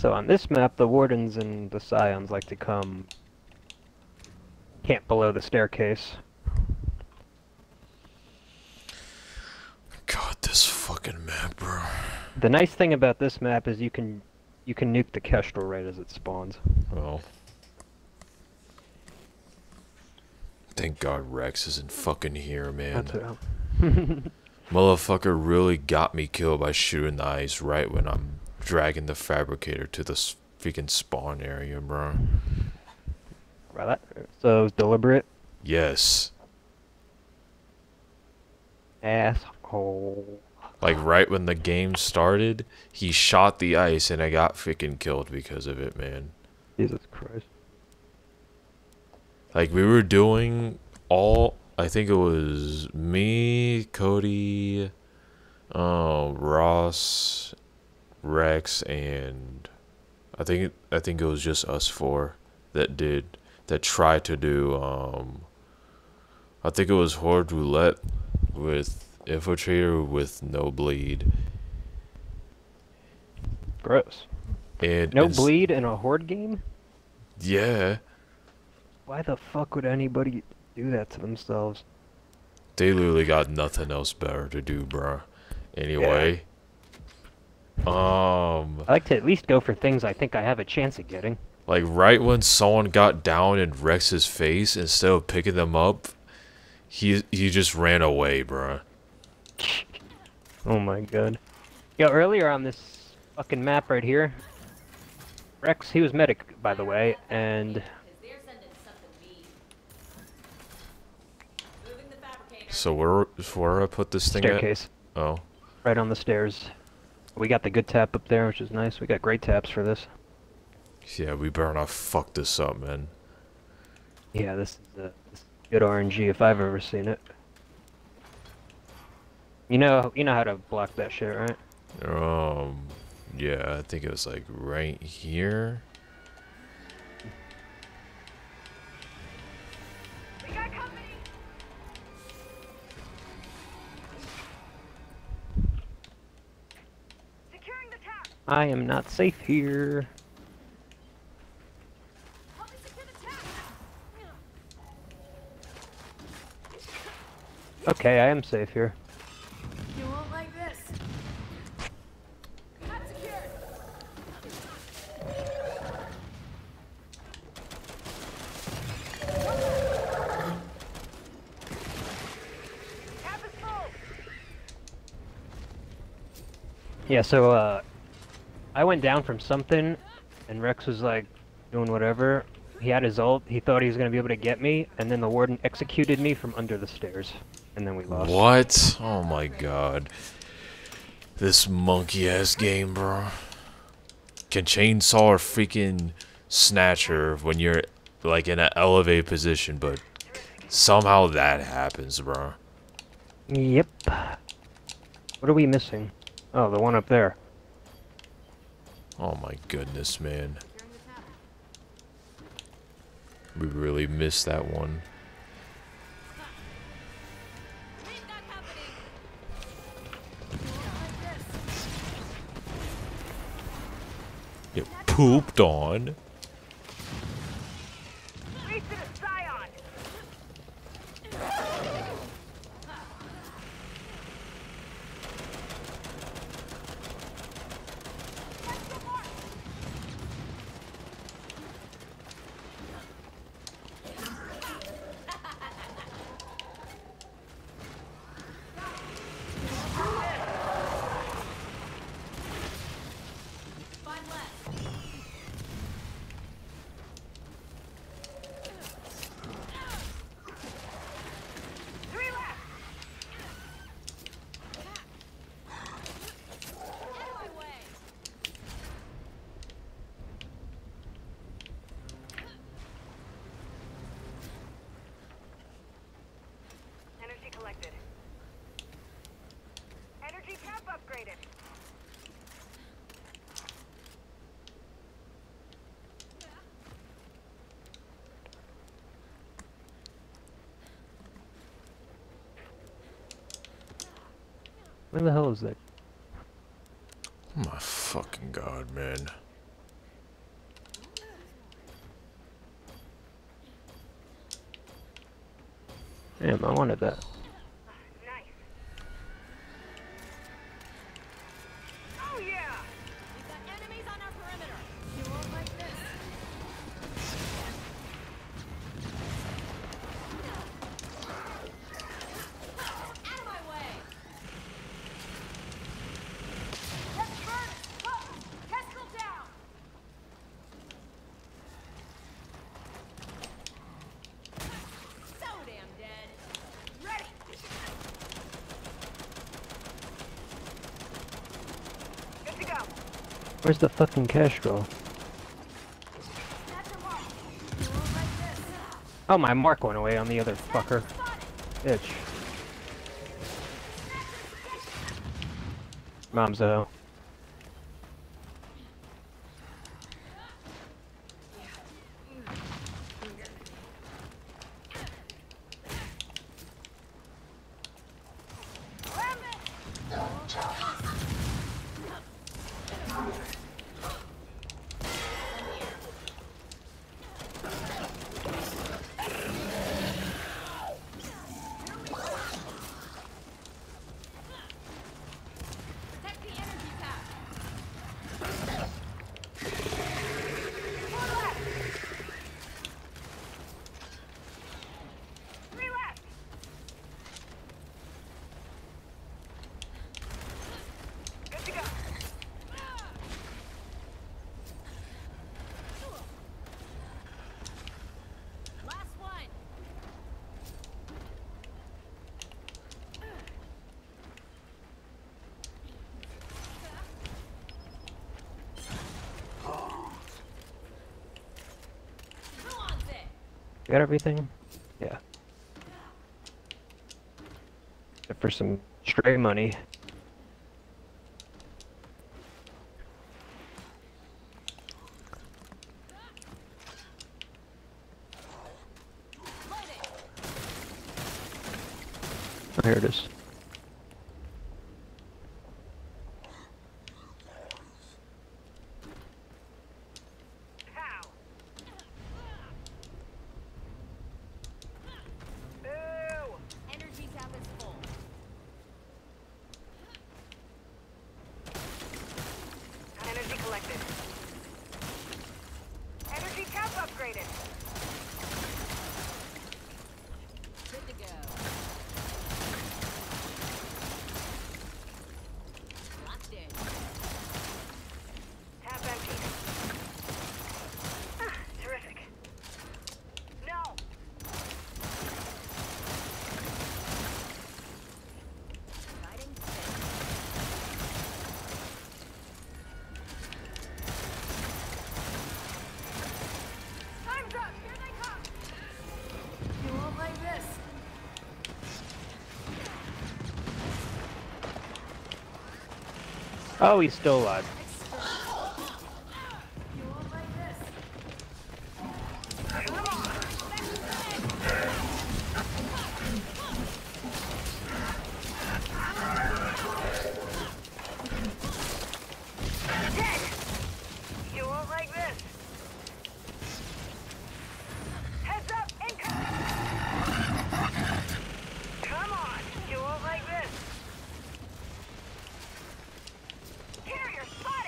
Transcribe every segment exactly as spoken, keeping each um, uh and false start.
So on this map, the Wardens and the Scions like to come camp below the staircase. God, this fucking map, bro. The nice thing about this map is you can you can nuke the Kestrel right as it spawns. Well, thank God Rex isn't fucking here, man. That's it. Motherfucker really got me killed by shooting the ice right when I'm dragging the fabricator to the freaking spawn area, bro. Right, that, so it was deliberate. Yes. Asshole. Like right when the game started, he shot the ice and I got freaking killed because of it, man. Jesus Christ. Like we were doing all, I think it was me, Cody, um, Ross, Rex, and I think I think it was just us four that did that tried to do. Um, I think it was Horde Roulette with Infiltrator with no bleed. Gross. And No ins- bleed in a Horde game? Yeah, Why the fuck would anybody do that to themselves? they literally got nothing else better to do, bruh. Anyway, um, I like to at least go for things I think I have a chance at getting. like right when someone got down in Rex's face, instead of picking them up, he he just ran away, bruh. Oh my god. Yo, earlier on this fucking map right here, Rex, he was medic, by the way, and... So where where do I put this thing Staircase. at? Oh, Right on the stairs. We got the good tap up there, which is nice. We got great taps for this. yeah, we better not fuck this up, man. Yeah, this is, uh, this is good R N G if I've ever seen it. You know, you know how to block that shit, right? Um, yeah, I think it was like right here. We got company. Securing the tap. I am not safe here. Help me secure the tap. Okay, I am safe here. You won't like this. Tap secured. Tap is full. Yeah, so, uh, I went down from something, and Rex was, like, doing whatever. He had his ult, he thought he was gonna be able to get me, and then the Warden executed me from under the stairs. And then we lost. What? Oh my god. This monkey ass game, bro. Can chainsaw or freaking snatcher when you're like in an elevated position, but somehow that happens, bro. Yep. What are we missing? Oh, the one up there. Oh my goodness, man. We really missed that one. Get pooped on. Race to the Scion. Three left. Energy collected. Energy tap upgraded. Where the hell is that? Oh my fucking god, man. Damn, I wanted that. Nice. Oh yeah! We've got enemies on our perimeter. You won't like this. Out of my way. Let's burn it! Whoa! Kestrel down! So damn dead. Ready! Good to go. Where's the fucking Kestrel? That's a mark. You won't like this. Oh, my mark went away on the other fucker. Bitch. Mom's out. Protect the energy pack. Four left. Three left. Good to go. Last one. Who wants it? You got everything? Yeah. Except for some stray money. Load it. Oh, here it is. Pow. Boo! Energy tap is full. Energy collected. Energy cap upgraded. Good to go. Locked in. Tap empty. Ah, terrific. No! Guiding stick. Time's up! Here they come! You won't like this. Oh, he's still alive. You won't like this. Come on! Dead! You won't like this. Heads up! Incoming! Come on! You won't like this. Carrier, spotted!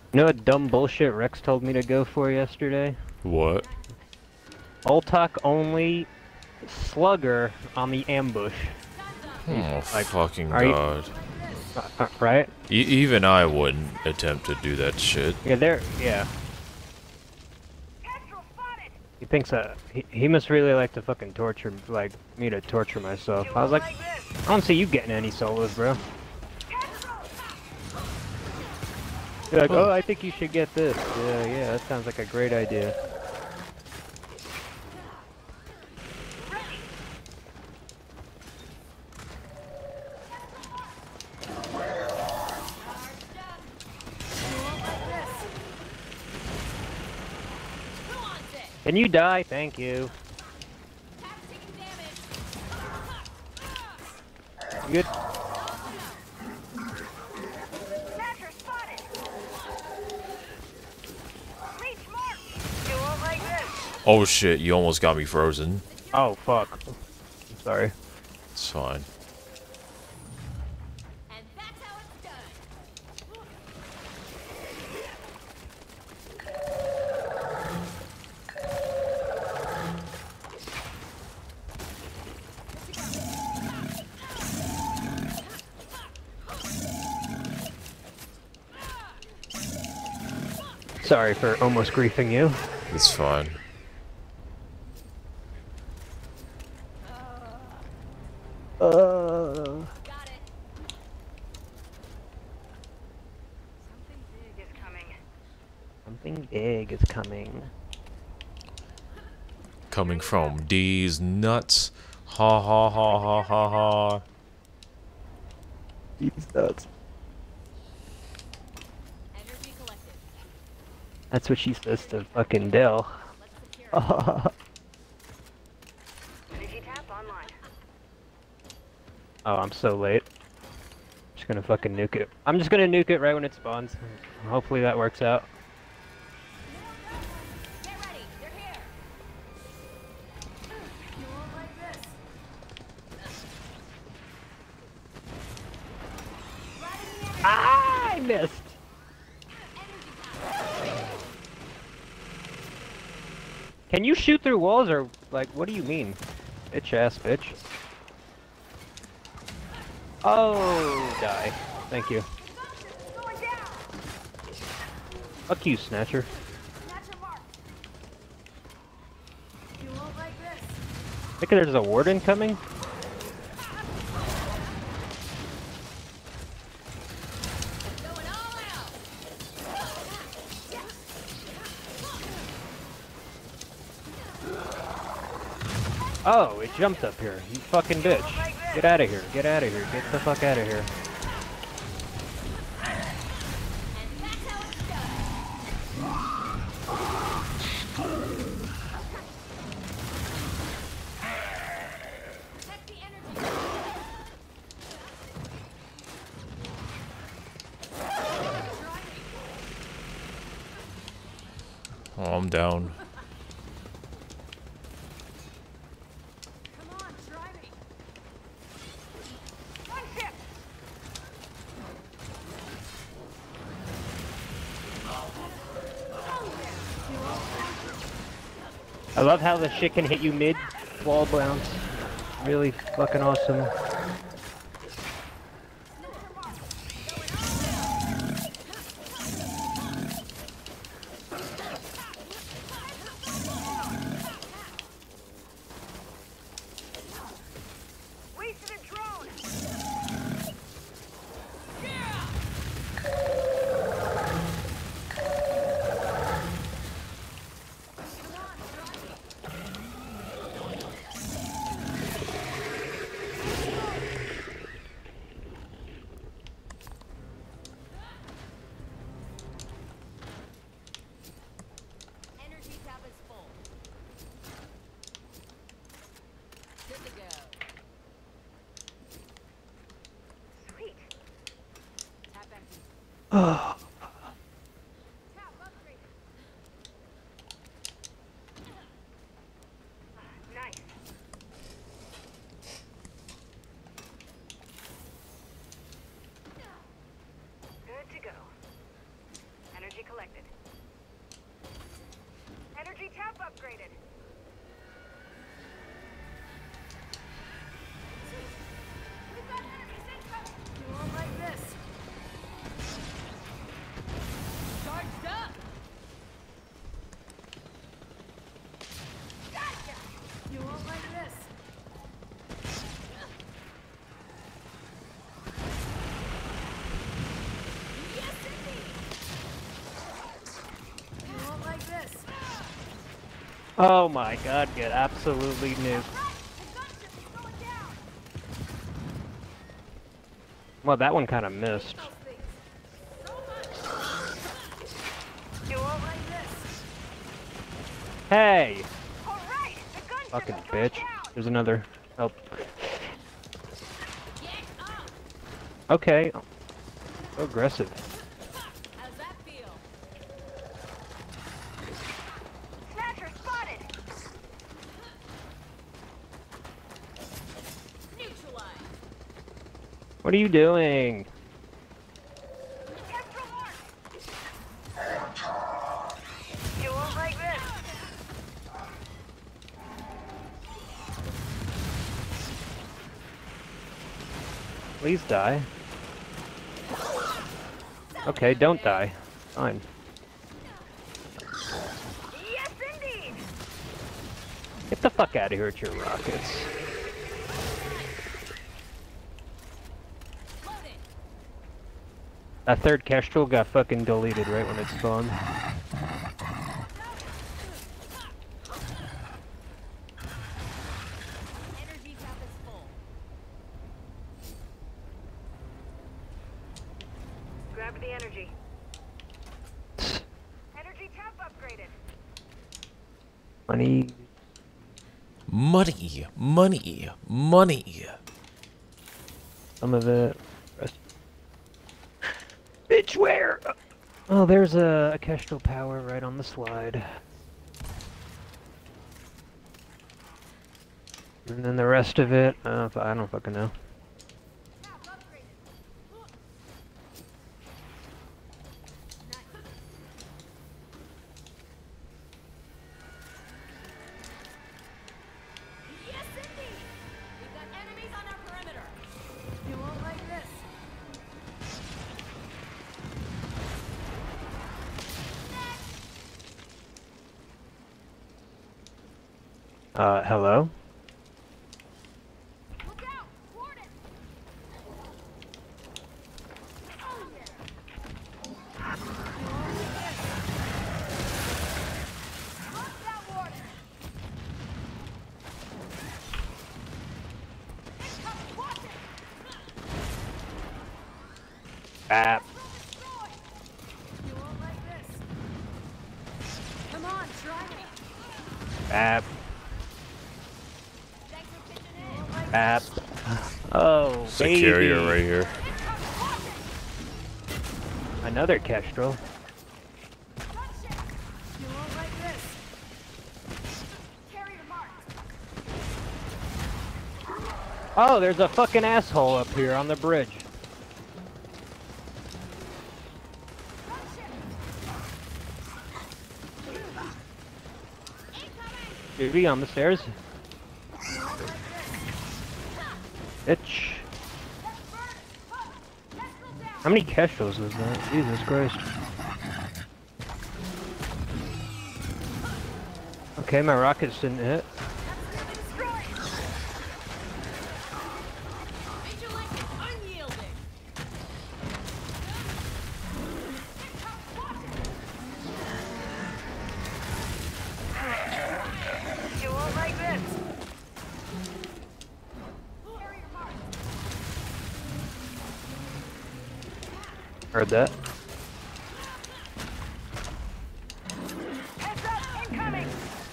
You know what dumb bullshit Rex told me to go for yesterday? What? Ultak only slugger on the ambush. Oh, Like, fucking are you- god. Uh, uh, right? E even I wouldn't attempt to do that shit. Yeah, there. Yeah. Kestrel spotted. He thinks that he, he must really like to fucking torture, like me to torture myself. I was like, this. I don't see you getting any solos, bro. Kestrel. You're like, oh, I think you should get this. Yeah, yeah, that sounds like a great idea. Who wants it? Can you die? Thank you. Tap taking damage. You good? Snatcher spotted. Reach mark. You won't like this. Oh shit, you almost got me frozen. Oh, fuck. I'm sorry. It's fine. And that's how it's done. Sorry for almost griefing you. It's fine. Uh. Got it. Something big is coming. Something big is coming. Coming from D's nuts. Ha ha ha ha ha ha. These nuts. Energy collected. That's what she says to fucking Dell. Let's secure it. Oh, Energy tap online. I'm so late. Just gonna fucking nuke it. I'm just gonna nuke it right when it spawns. Hopefully that works out. Get ready. They're here. You won't like this. Right in the energy. Ah, I missed. Energy power. Can you shoot through walls or like what do you mean? Bitch ass bitch. Oh, die. Thank you. Going down. Fuck you, Snatcher. Snatcher mark. You won't like this. I think there's a warden coming. Going all out. Oh, it jumped up here. You fucking bitch. Get out of here. Get out of here. Get the fuck out of here. And that's how it's done. Protect the energy. Oh, I'm down. Come on, try me. One ship. I love how the shit can hit you mid wall bounce. Really fucking awesome. Wasted a drone. Energy tap is full. Good to go. Sweet. Tap empty. Oh, Tap upgrade. Nice. Good to go. Energy detected. Energy tap upgraded. We've got enemies incoming. You won't like this. Charged up. Gotcha. You won't like this. Yes, indeed. You won't like this. Oh my god, get absolutely nuked. Right, the gunship is going down. Well, that one kind of missed. Those things. So much. You won't like Hey! All right, the gunship Fucking is going bitch. down. There's another. Help. Get up. Okay. So aggressive. How's that feel? Snatcher spotted. Neutralized. What are you doing? Kestrel marked. You won't like this. Please die. Okay, don't die. Fine. Yes, indeed. Get the fuck out of here with your rockets. Loaded. That third Kestrel got fucking deleted right when it spawned. Energy tap is full. Grab the energy. Energy tap upgraded. Money. Money, money, money. Some of it. Rest. Bitch, where? Oh, there's a, a Kestrel power right on the slide. And then the rest of it, uh, I don't fucking know. Tap upgraded. Yes, indeed. We've got enemies on our perimeter. You won't like this. Uh, hello? Look out! Warden! Oh yeah! Lock that warden! Incoming! Watch it! Ah, Destroyed! You won't like this. Come on, try me. ah, Thanks for pitching in. ah. Oh, It's a baby. carrier right here. Incoming! Watch it! Another Kestrel. Gunship! You won't like this. Carrier marked! Oh, there's a fucking asshole up here on the bridge. Gunship! Incoming! Duty on the stairs. You won't like this! Bitch. Let's burn it! Huh! Kestrel down! How many Kestrels was that? Jesus Christ. Okay, my rockets didn't hit. Destroyed! Vigilant and unyielding. Incoming! Watch it! You won't like this! Carrier marked! Heard that. Heads up! Incoming!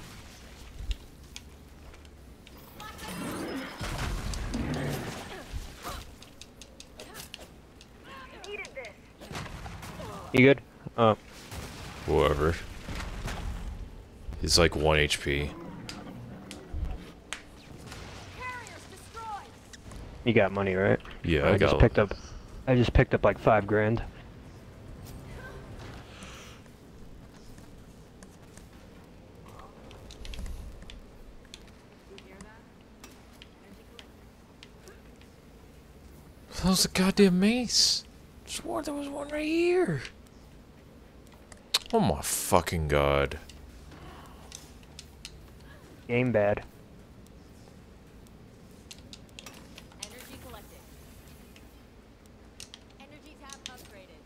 Needed this! You good? Oh, Whoever. He's like one H P. Carriers destroyed! you got money, right? Yeah, I, I just got. picked up. I just picked up like five grand. was the goddamn mace. Swore there was one right here. Oh my fucking god. Game bad. Energy collected. Energy tab upgraded.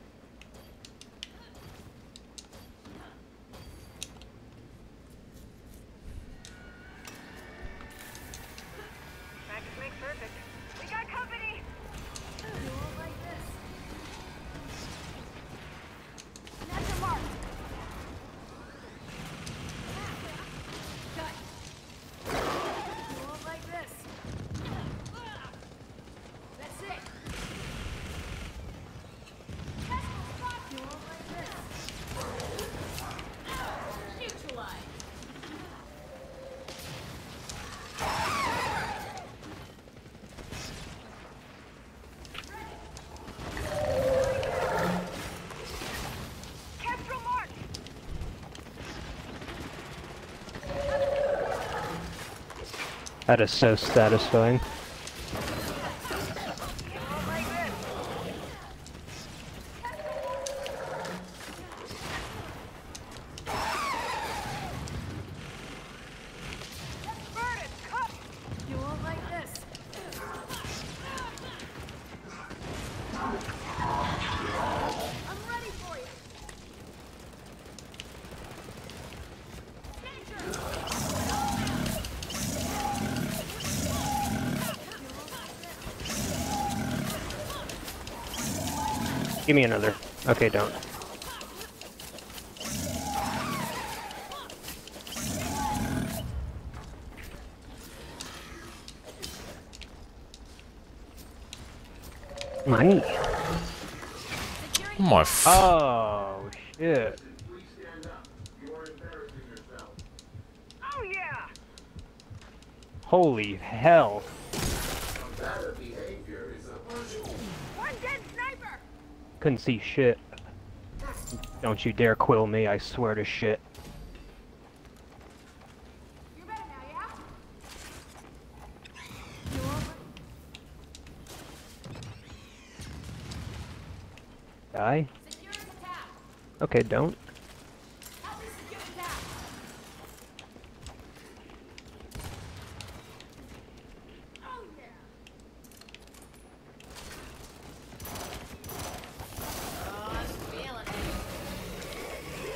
Practice makes perfect. We got company. You won't like this. That's a mark. Cut. You won't like this. That's it. You won't like this. Neutralize. Kestrel mark. That is so satisfying. You won't like this. Burn it. Cut. You won't like this. I'm ready for you. Give me another. Okay, don't. Money. Oh my f- Oh shit. Oh yeah. Holy hell. One dead sniper. Couldn't see shit. Don't you dare quill me, I swear to shit. You're better now, yeah? You won't Die? secure the tap. Okay, don't. Help me secure the tap. Oh yeah. Oh, I'm feeling it.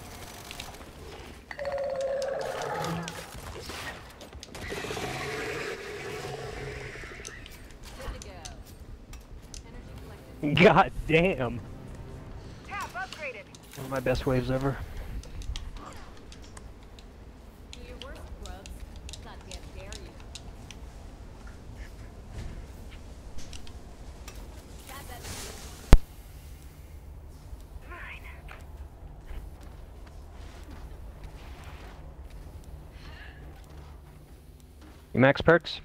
Good to go. Energy collected. God damn. Tap upgraded. One of my best waves ever. Do your worst, grubs. Goddamn dare you. Got that. Mine. You max perks?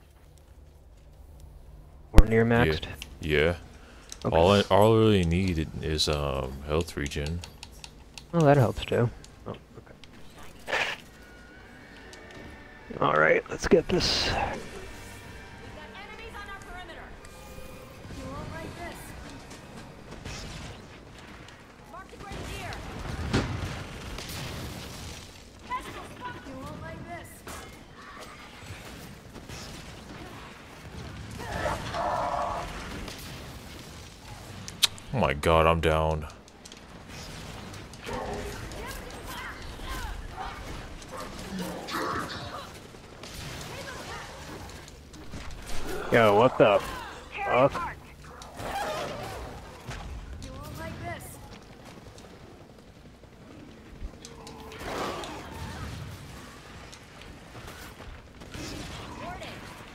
Or near maxed? yeah. Okay. All I all I really need is um health regen. Well, that helps too. Oh, okay. Alright, let's get this. We've got enemies on our perimeter. You won't like this. Mark the grenadier. Kestrel, fuck. You won't like this. Oh my god, I'm down. Yo, what the Carry fuck? marked. You won't like this. Warning.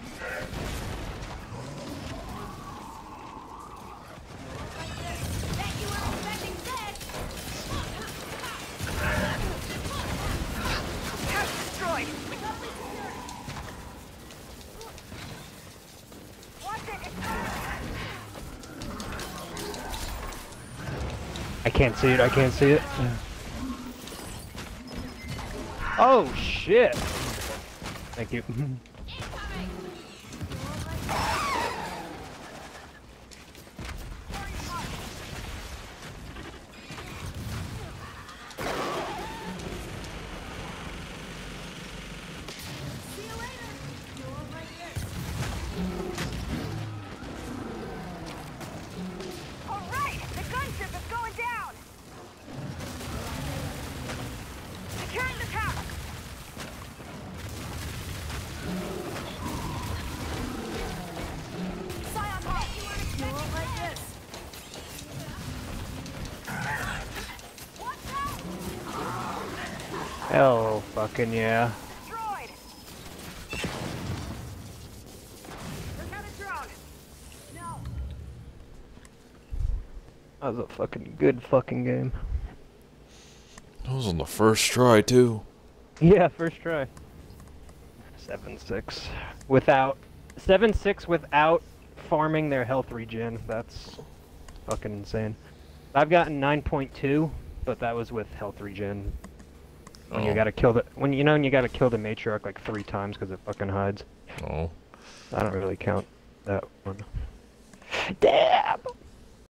Like this. Bet you were expecting this. Tap destroyed. Watch it. I can't see it, I can't see it. Oh shit! Thank you. Incoming. You won't like this. Hell fucking yeah. Destroyed. Took out a drone. No. That was a fucking good fucking game. That was on the first try too. Yeah, first try. seven six. Without... seven six without farming their health regen. That's fucking insane. I've gotten nine point two, but that was with health regen. When you Oh. gotta kill the... When you know when you gotta kill the matriarch like three times because it fucking hides. Oh. I don't really count that one. Damn!